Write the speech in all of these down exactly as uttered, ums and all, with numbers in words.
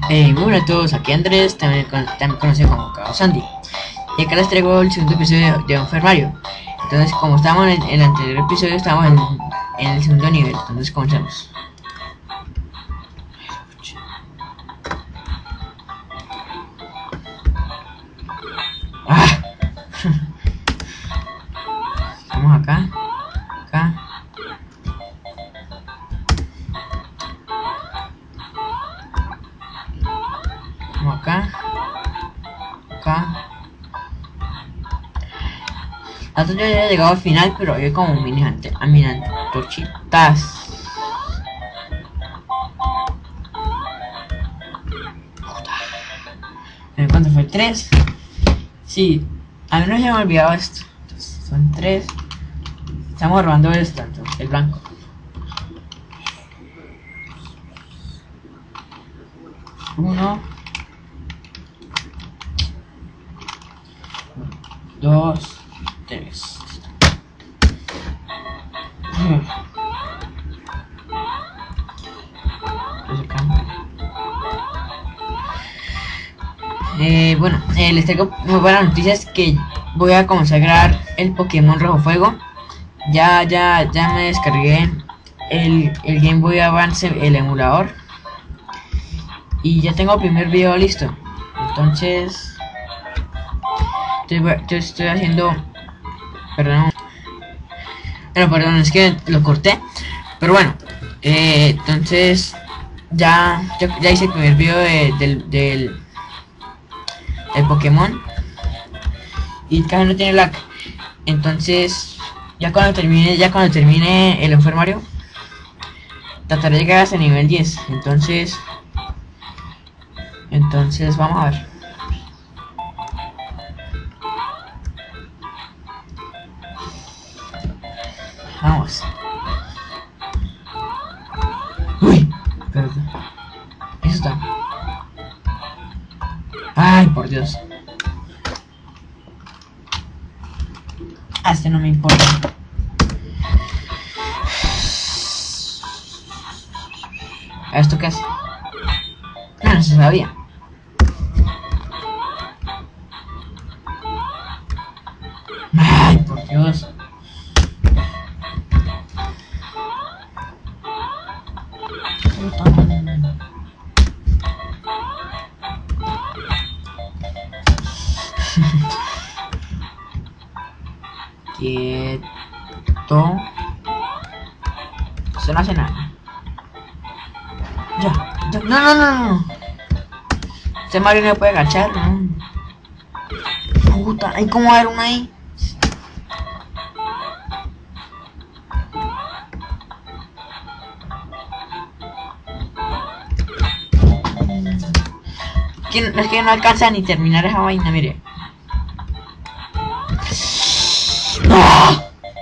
Hey, muy buenas a todos, aquí Andrés, también, con, también conocido como Cabo Sandy. Y acá les traigo el segundo episodio de Super Mario. Entonces, como estábamos en, en el anterior episodio, estábamos en, en el segundo nivel. Entonces, comencemos. ¡Ah! Estamos acá, acá. Estamos acá, acá. Antes yo había llegado al final, pero había como mini a mini antorchitas. ¿Cuánto fue? ¿Tres? Sí, a mí no se me ha olvidado esto. Entonces, son tres. Estamos robando esto, entonces, el blanco. Uno. Dos. Tres. Eh, bueno, eh, les traigo muy buenas noticias, que voy a comenzar a grabar el Pokémon Rojo Fuego. Ya, ya, ya me descargué el, el Game Boy Advance, el emulador, y ya tengo el primer video listo. Entonces, estoy, estoy haciendo, perdón, pero perdón, es que lo corté, pero bueno, eh, entonces ya, ya, ya hice el primer video de, del, del el Pokémon y casi no tiene lag. Entonces ya cuando termine ya cuando termine el enfermario trataré de llegar hasta nivel diez. Entonces entonces vamos a ver. Vamos. Uy, espérate. Eso está. Ay, por Dios. Ah, este no me importa. ¿Esto qué es? No, no se sabía. Ay, por Dios. Quieto. Eso no hace nada. Ya, ya. No, no, no, no. Este Mario no puede agachar, ¿no? Puta, hay como haber uno ahí. Es que no alcanza ni terminar esa vaina, mire. ¡Ah!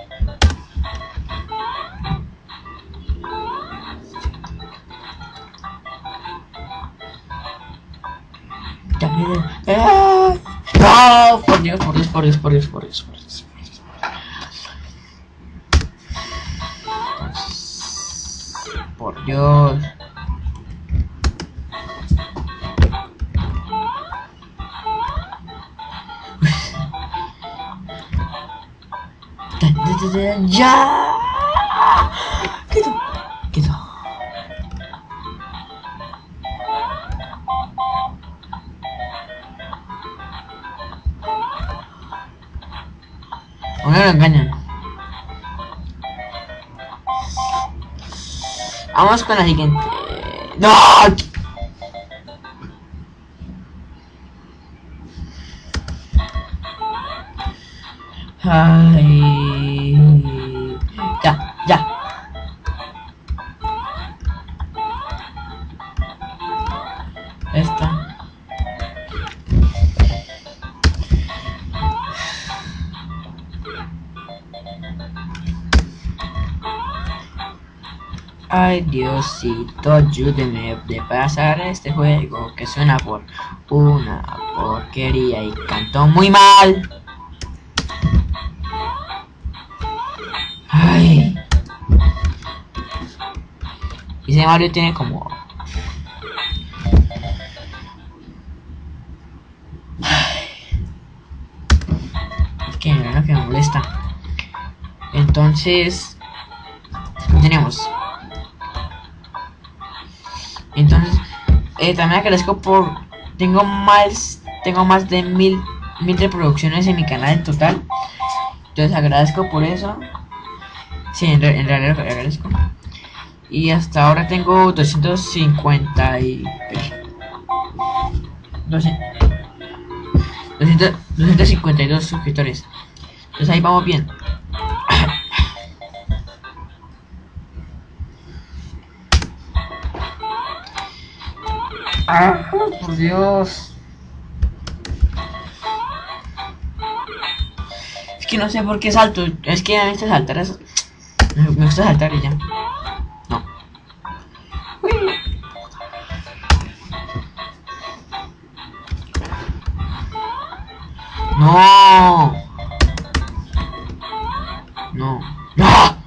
¡Ah! ¡No! Por Dios, por Dios, por Dios, por Dios, por Dios, por Dios. Por Dios. ¡Ya! ¡Quieto! ¡Quieto! O no lo engañan. Vamos con la siguiente. ¡No! Ay, ya, ya. Esta. Ay, Diosito, ayúdeme de pasar este juego que suena por una porquería y cantó muy mal. Ay. Y ese Mario tiene como lo que me molesta. Entonces tenemos. Entonces eh, también agradezco por tengo más tengo más de mil mil reproducciones en mi canal en total. Entonces agradezco por eso. Sí, en, re en realidad lo agradezco. Y hasta ahora tengo doscientos cincuenta y doscientos, doscientos cincuenta y dos suscriptores. Entonces ahí vamos bien. Ah, por Dios. Es que no sé por qué salto. Es que a mí me saltar eso. Me gusta saltar y ya. No. Uy. No. No. No.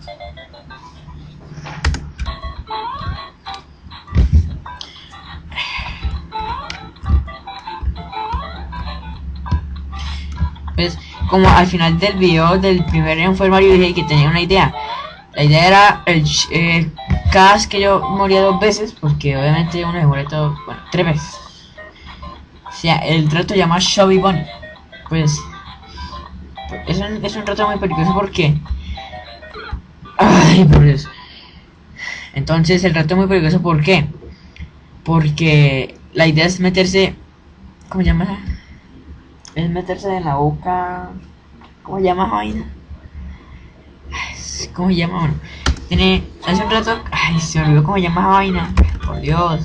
Pues como al final del video del primer enfermario dije que tenía una idea. La idea era el eh, cada vez que yo moría dos veces, porque obviamente uno se muere todo, bueno, tres veces. O sea, el reto se llama Chubby Bunny. Pues es un, es un reto muy peligroso porque ay, por Dios. Entonces el reto es muy peligroso, ¿por qué? Porque la idea es meterse, ¿cómo se llama? Es meterse en la boca. ¿Cómo se llama esa vaina? ¿Cómo se llama? Bueno, tiene. Hace un rato. Ay, se me olvidó cómo se llama esa vaina. Por Dios.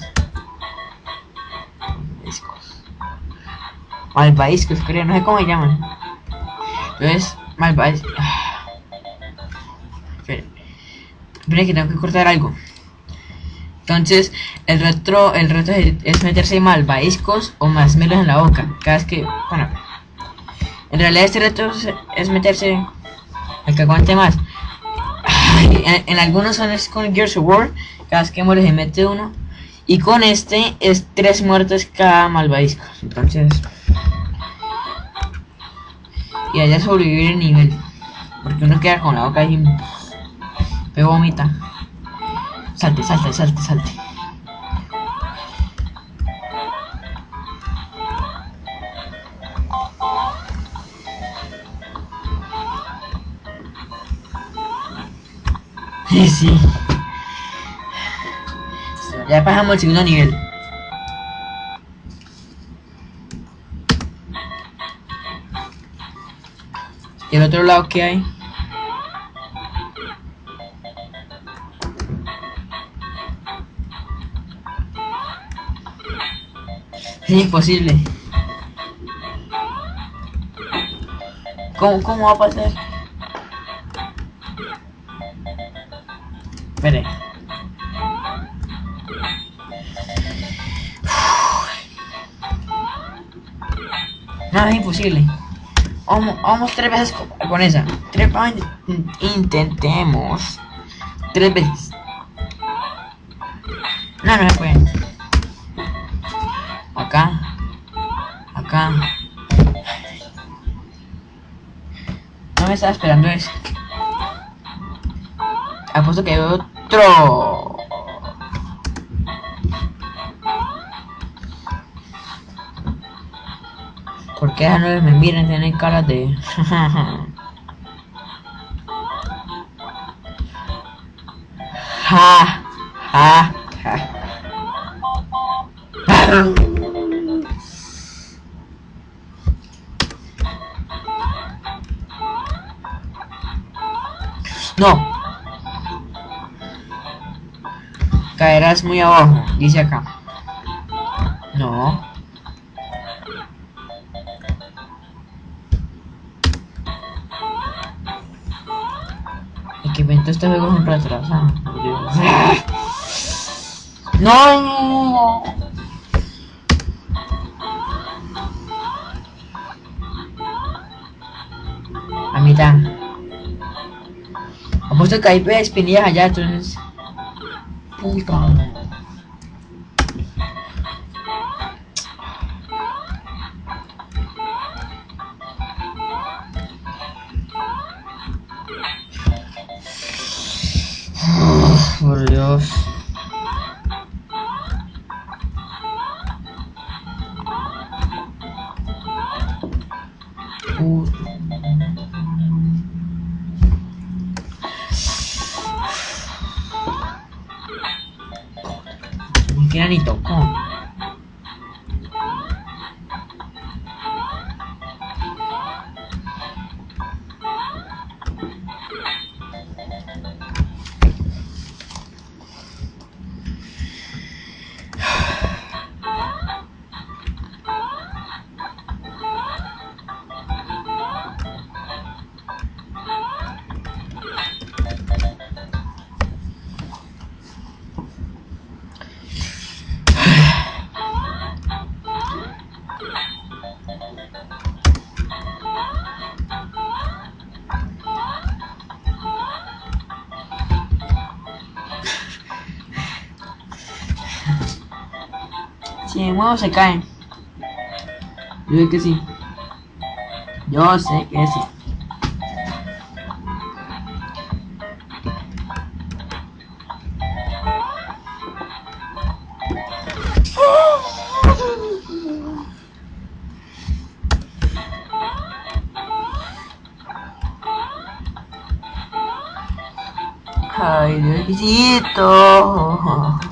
Malvaviscos. Malvaviscos, creo. No sé cómo se llaman. Entonces, malvaviscos. Espera. Espera que tengo que cortar algo. Entonces, el reto, el reto es meterse malvaviscos o marshmallows en la boca. Cada vez que. Bueno. En realidad este reto es, es meterse el que aguante más. Ay, en, en algunos son es con Gears of War. Cada vez que muere se mete uno. Y con este es tres muertes cada malvavisco. Entonces. Y allá sobrevivir el nivel. Porque uno queda con la boca ahí. Pero vomita. Salte, salte, salte, salte. Sí, sí. Ya pasamos al segundo nivel. ¿Y el otro lado qué hay? Es imposible. ¿Cómo, cómo va a pasar? Espere. No, es imposible. Vamos, vamos tres veces con, con esa. Tres, intentemos. Tres veces. No, no se puede. Acá. Acá. No me estaba esperando eso. Apuesto que hay otro. ¿Por qué no me miran? Tienen cara de. Ja, ja, ja. No. Caerás muy abajo, dice acá. No. El que inventó este juego es un retrasado. No. A mitad. Apuesto que hay espinillas allá, entonces. Puta. Uh. Ni siquiera ni tocó. Si me muevo se caen. Yo sé que sí. Yo sé que sí. Ay, Diosito.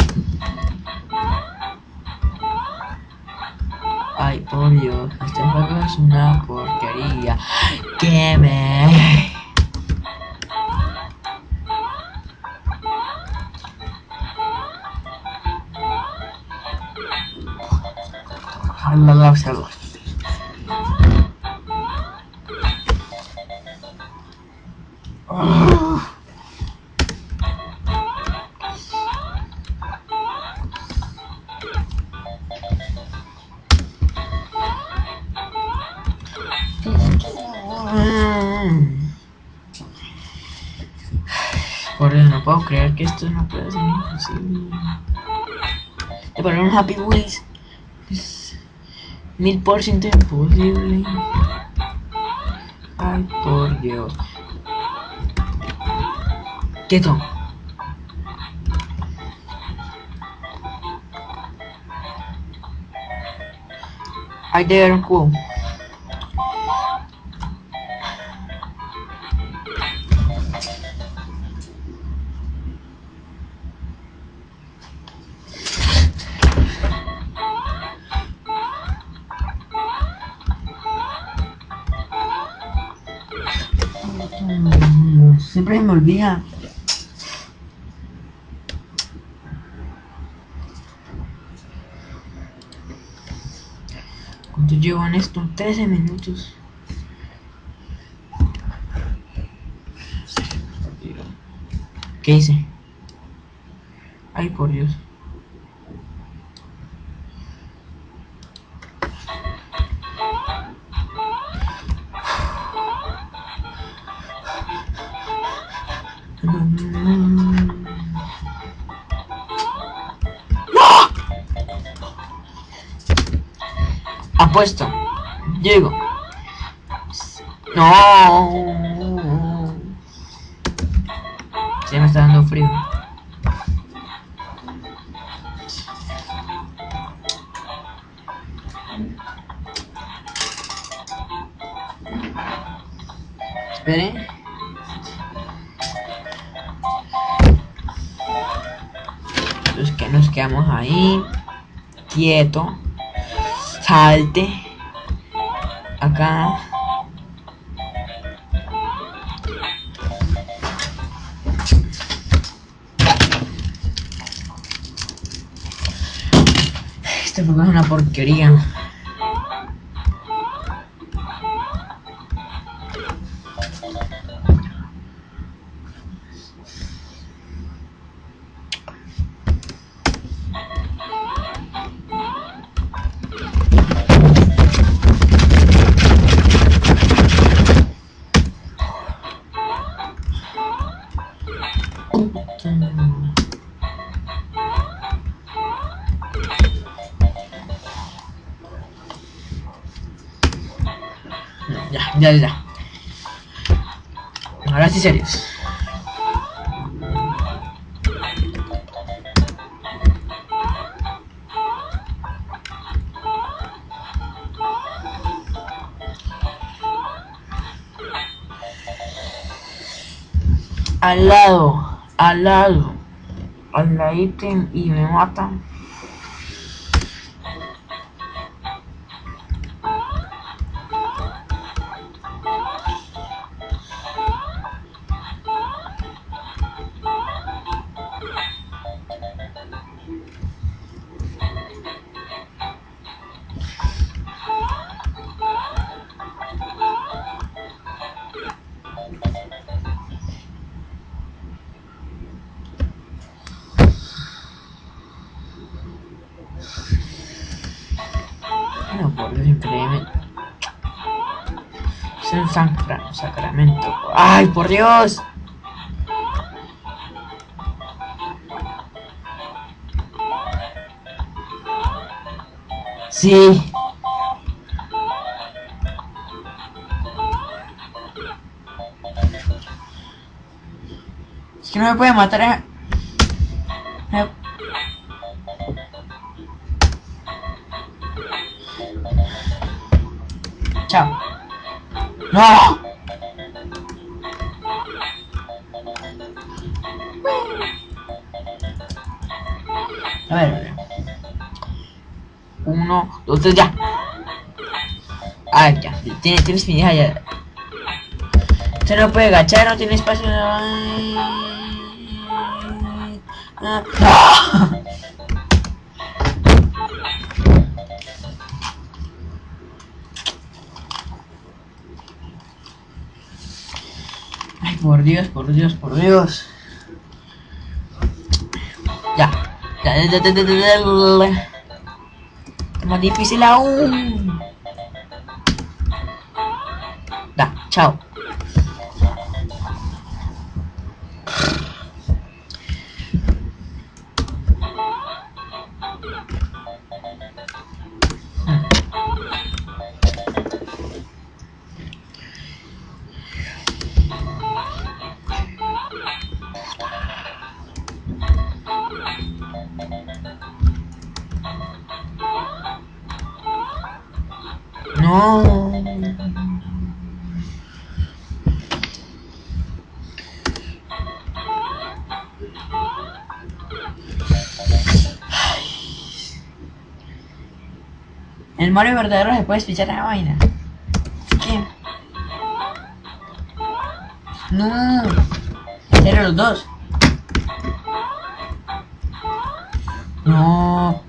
Ay, por Dios, este juego es una porquería. Que me... Ojalá la observo. Por Dios, no puedo creer que esto no puede ser imposible. De poner un Happy Wheels es mil por ciento imposible. Ay, por Dios. Quieto. Hay que ver un cubo. Siempre se me olvida. ¿Cuánto llevo en esto? trece minutos. ¿Qué hice? Ay, por Dios. Apuesto. Llego. No. Se me está dando frío. Espere. Entonces que nos quedamos ahí. Quieto. Salte. Acá. Este juego es una porquería. Ya, ya, ya. Ahora sí, serios. al lado, al lado, al ladito y me matan. No, por Dios, increíble. Es un sacra sacramento. ¡Ay, por Dios! Sí. Es que no me puede matar. ¿Eh? Me... Chao. ¡No! A ver, a ver. Uno, dos, tres, ya. Ah, ya. Tienes, tienes mi hija ya. Usted no puede agachar, no tiene espacio. Ay, ah, ah. Ay, por Dios, por Dios, por Dios. Ya. Ya, ya, ya, ya, ya, ya, ya. Es más difícil aún. Da, chao. No. El Mario verdadero se puede espichar a la vaina. ¿Qué? No. Eran los dos. No.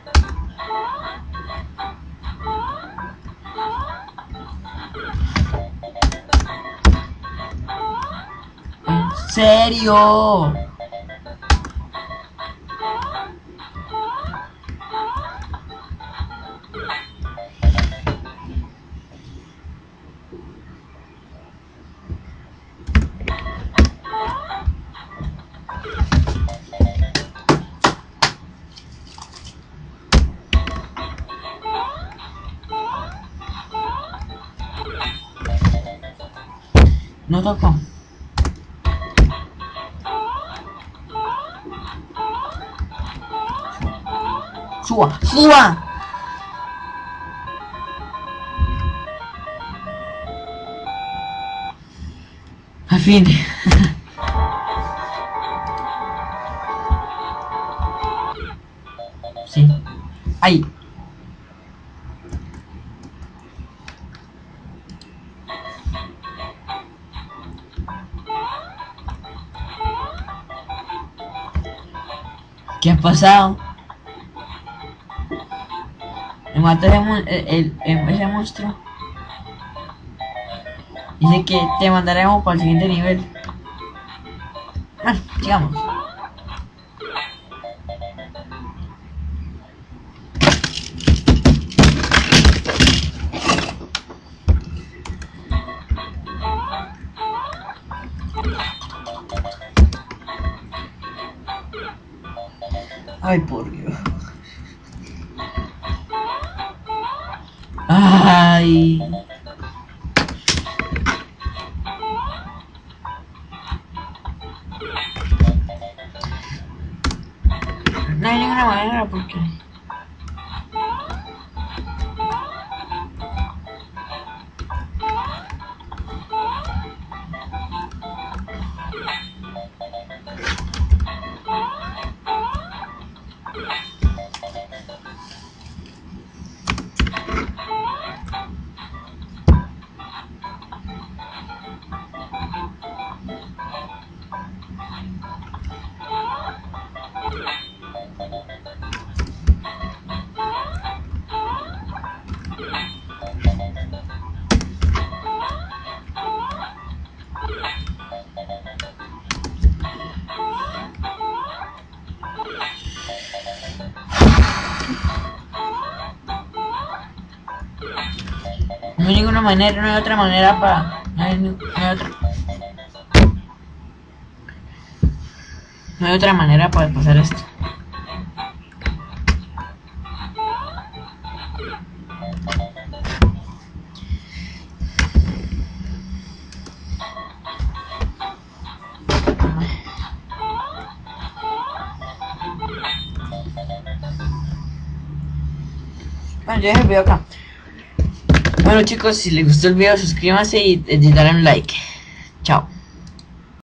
¿En serio? No tocó. Suba, suba. Al fin. Sí. Ahí. ¿Qué ha pasado? Me mató ese, mon el, el, el, ese monstruo. Dice que te mandaremos para el siguiente nivel. Bueno, sigamos. Ay, por Dios. Ay. No hay ninguna manera porque... No hay ninguna manera, no hay otra manera para... No hay, no hay otra... No hay otra manera para pasar esto. Bueno, yo dejo el video acá. Bueno chicos, si les gustó el video suscríbanse y, y dale un like. Chao.